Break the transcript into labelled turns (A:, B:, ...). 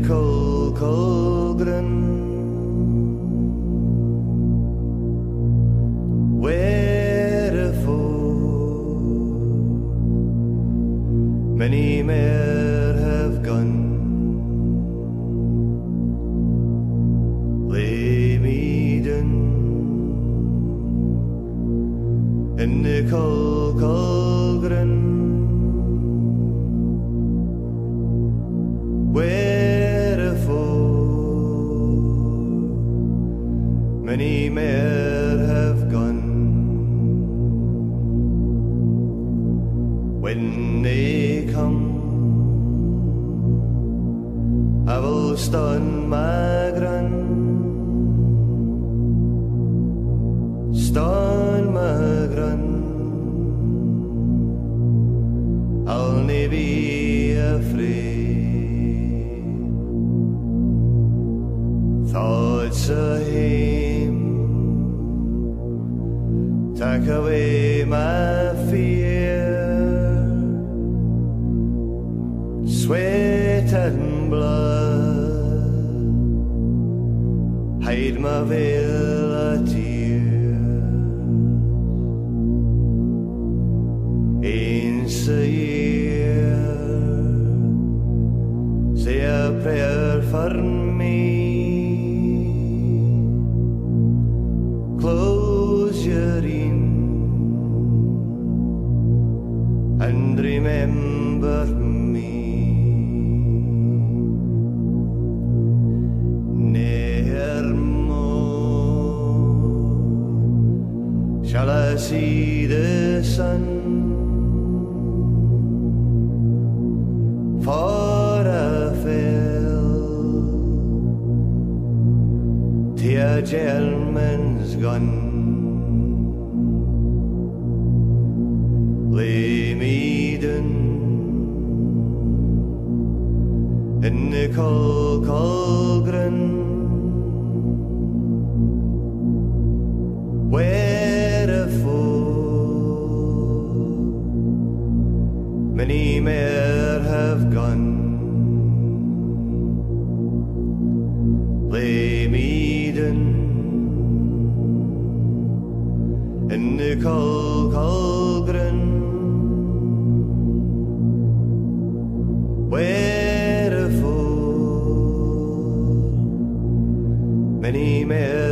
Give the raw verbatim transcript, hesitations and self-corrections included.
A: Col Colgren, wherefore many more have gone. Lay me down in the Col Colgren, many more have gone. When they come, I will stun my gran, stun my gran. I'll nae be afraid. Thoughts of him take away my fear, sweat and blood hide my veil of tears. Once a year, say a prayer for me. Close your eyes and remember me. Ne'er more shall I see the sun, for I fell to a German's gun. Lay me down in the Col Colgren, wherefore many more have gone. Lay me down in the Col Colgren, wherefore many more